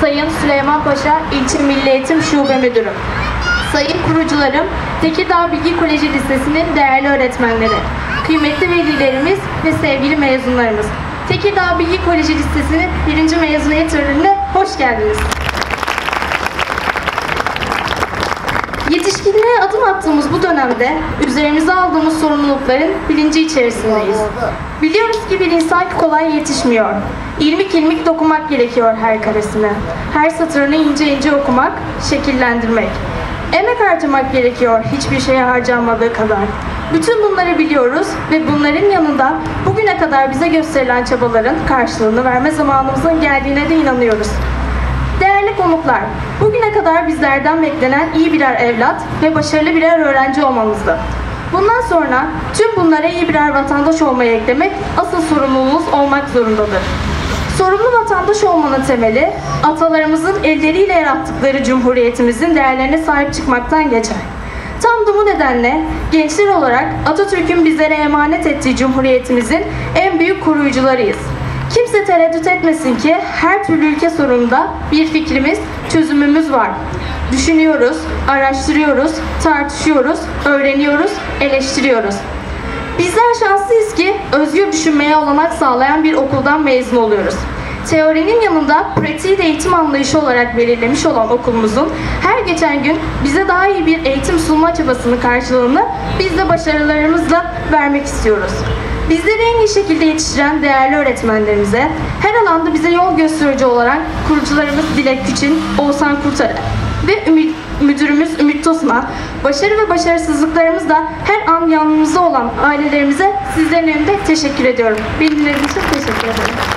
Sayın Süleyman Paşa İlçe Milli Eğitim Şube Müdürüm, sayın kurucularım, Tekirdağ Bilgi Koleji Lisesi'nin değerli öğretmenleri, kıymetli velilerimiz ve sevgili mezunlarımız. Tekirdağ Bilgi Koleji Lisesi'nin 1. mezuniyet törenine hoş geldiniz. Yetişkinliğe adım attığımız bu dönemde üzerimize aldığımız sorumlulukların bilinci içerisindeyiz. Biliyoruz ki bir insan kolay yetişmiyor. İlmik ilmik dokunmak gerekiyor her karesine. Her satırını ince ince okumak, şekillendirmek. Emek harcamak gerekiyor hiçbir şeye harcanmadığı kadar. Bütün bunları biliyoruz ve bunların yanında bugüne kadar bize gösterilen çabaların karşılığını verme zamanımızın geldiğine de inanıyoruz. Değerli konuklar, bugüne kadar bizlerden beklenen iyi birer evlat ve başarılı birer öğrenci olmamızdı. Bundan sonra tüm bunlara iyi birer vatandaş olmayı eklemek asıl sorumluluğumuz olmak zorundadır. Sorumlu vatandaş olmanın temeli, atalarımızın elleriyle yarattıkları Cumhuriyetimizin değerlerine sahip çıkmaktan geçer. Tam da bu nedenle gençler olarak Atatürk'ün bizlere emanet ettiği Cumhuriyetimizin en büyük koruyucularıyız. Kimse tereddüt etmesin ki her türlü ülke sorununda bir fikrimiz, çözümümüz var. Düşünüyoruz, araştırıyoruz, tartışıyoruz, öğreniyoruz, eleştiriyoruz. Bizler şanslıyız ki özgür düşünmeye olanak sağlayan bir okuldan mezun oluyoruz. Teorinin yanında pratiği de eğitim anlayışı olarak belirlemiş olan okulumuzun her geçen gün bize daha iyi bir eğitim sunma çabasının karşılığını biz de başarılarımızla vermek istiyoruz. Bizleri en iyi şekilde yetiştiren değerli öğretmenlerimize, her alanda bize yol gösterici olarak kurucularımız Dilek Küçün, Oğuzhan Kurtar'a ve müdürümüz Ümit Tosma, başarı ve başarısızlıklarımızda her an yanımızda olan ailelerimize sizlerin önünde teşekkür ediyorum. Beni dinlediğiniz için teşekkür ederim.